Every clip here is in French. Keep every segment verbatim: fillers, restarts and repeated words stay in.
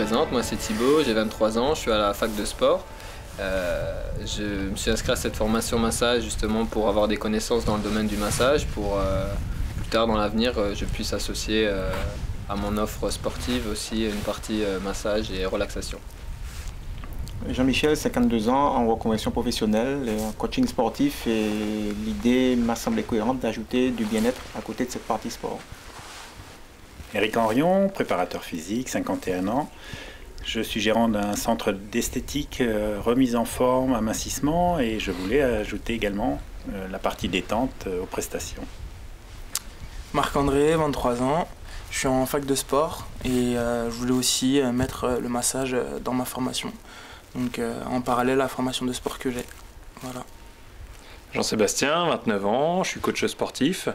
présente, moi c'est Thibaut, j'ai vingt-trois ans, je suis à la fac de sport. Euh, je me suis inscrit à cette formation massage justement pour avoir des connaissances dans le domaine du massage, pour euh, plus tard dans l'avenir je puisse associer euh, à mon offre sportive aussi une partie euh, massage et relaxation. Jean-Michel, cinquante-deux ans, en reconversion professionnelle, en coaching sportif, et l'idée m'a semblé cohérente d'ajouter du bien-être à côté de cette partie sport. Éric Henrion, préparateur physique, cinquante et un ans. Je suis gérant d'un centre d'esthétique, euh, remise en forme, amincissement, et je voulais ajouter également euh, la partie détente euh, aux prestations. Marc-André, vingt-trois ans, je suis en fac de sport et euh, je voulais aussi euh, mettre euh, le massage euh, dans ma formation, donc euh, en parallèle à la formation de sport que j'ai. Voilà. Jean-Sébastien, vingt-neuf ans, je suis coach sportif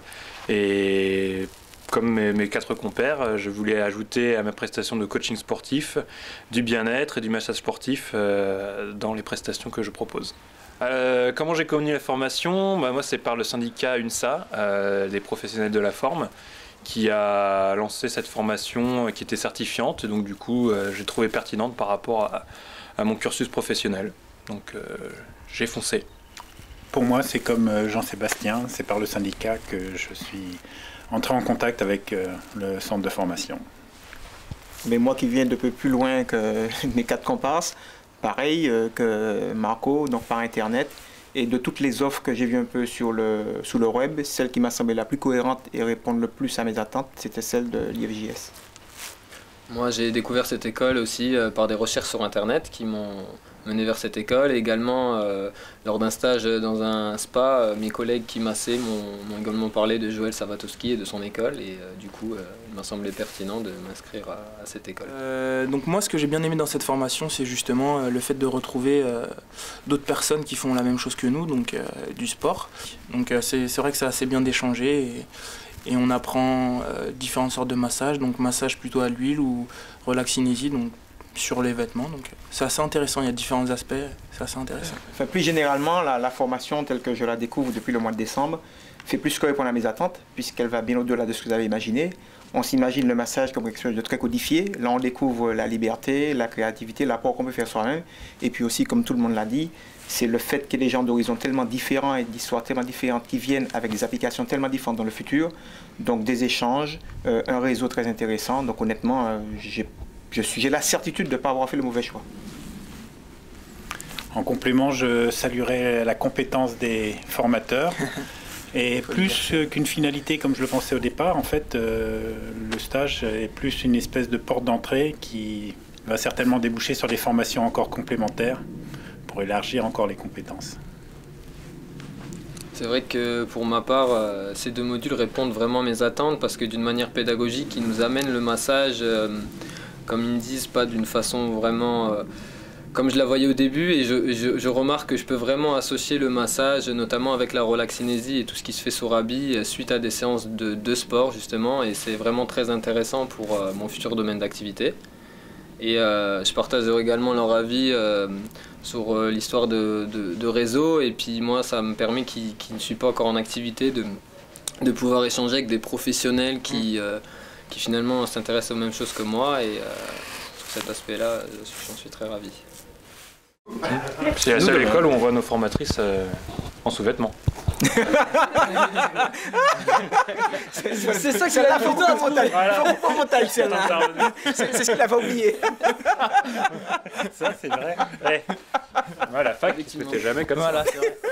et comme mes, mes quatre compères, je voulais ajouter à ma prestation de coaching sportif du bien-être et du massage sportif euh, dans les prestations que je propose. Euh, comment j'ai connu la formation? Bah, moi c'est par le syndicat UNSA, euh, les professionnels de la forme, qui a lancé cette formation qui était certifiante, donc du coup euh, j'ai trouvé pertinente par rapport à, à mon cursus professionnel. Donc euh, j'ai foncé. Pour moi c'est comme Jean-Sébastien, c'est par le syndicat que je suis entrer en contact avec euh, le centre de formation. Mais moi qui viens de peu plus loin que mes quatre comparses, pareil euh, que Marco, donc par internet, et de toutes les offres que j'ai vues un peu sur le, sur le web, celle qui m'a semblé la plus cohérente et répondre le plus à mes attentes, c'était celle de l'I F J S. Moi j'ai découvert cette école aussi euh, par des recherches sur internet qui m'ont mené vers cette école, et également euh, lors d'un stage dans un spa, euh, mes collègues qui massaient m'ont également parlé de Joël Savatowski et de son école, et euh, du coup euh, il m'a semblé pertinent de m'inscrire à, à cette école. Euh, donc moi ce que j'ai bien aimé dans cette formation, c'est justement euh, le fait de retrouver euh, d'autres personnes qui font la même chose que nous, donc euh, du sport. Donc euh, c'est vrai que c'est assez bien d'échanger et, et on apprend euh, différentes sortes de massages, donc massage plutôt à l'huile ou relaxinésie, donc sur les vêtements, donc c'est assez intéressant, il y a différents aspects, c'est assez intéressant. Enfin, plus généralement, la, la formation telle que je la découvre depuis le mois de décembre fait plus que répondre à mes attentes, puisqu'elle va bien au-delà de ce que vous avez imaginé. On s'imagine le massage comme quelque chose de très codifié, là on découvre la liberté, la créativité, l'apport qu'on peut faire soi-même, et puis aussi, comme tout le monde l'a dit, c'est le fait qu'il y ait des gens d'horizons tellement différents et d'histoires tellement différentes qui viennent avec des applications tellement différentes dans le futur, donc des échanges, euh, un réseau très intéressant, donc honnêtement, euh, j'ai J'ai la certitude de ne pas avoir fait le mauvais choix. En complément, je saluerai la compétence des formateurs. Et plus qu'une finalité, comme je le pensais au départ, en fait, euh, le stage est plus une espèce de porte d'entrée qui va certainement déboucher sur des formations encore complémentaires pour élargir encore les compétences. C'est vrai que pour ma part, euh, ces deux modules répondent vraiment à mes attentes, parce que d'une manière pédagogique, ils nous amènent le massage euh, comme ils me disent, pas d'une façon vraiment euh, comme je la voyais au début, et je, je, je remarque que je peux vraiment associer le massage, notamment avec la relaxinésie et tout ce qui se fait sur habit, suite à des séances de, de sport justement, et c'est vraiment très intéressant pour euh, mon futur domaine d'activité. Et euh, je partage également leur avis euh, sur euh, l'histoire de, de, de réseau, et puis moi ça me permet, qui, qui ne suis pas encore en activité, de, de pouvoir échanger avec des professionnels qui euh, qui finalement s'intéressent aux mêmes choses que moi, et euh, sur cet aspect-là, j'en suis très ravi. C'est la seule école où on voit nos formatrices euh, en sous-vêtements. C'est ça qu'il a fait au montage. Au montage, celle-là. C'est ce qu'il avait oublié. Ça, c'est vrai. Ouais. Ouais, la fac, c'était jamais comme ça. Voilà, c'est vrai.